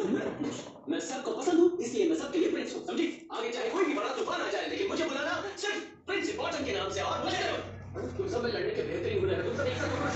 मैं सबको पसंद हूँ, इसलिए मैं सबके लिए प्रिंस हूँ, समझी? आगे चाहे कोई भी बड़ा तूफान आ जाए, लेकिन मुझे बुलाना सिर्फ प्रिंस इम्पोर्टेंट के नाम से और मुझे तुम सब में लड़ने के बेहतरीन गुण है, तुम सब एक साथ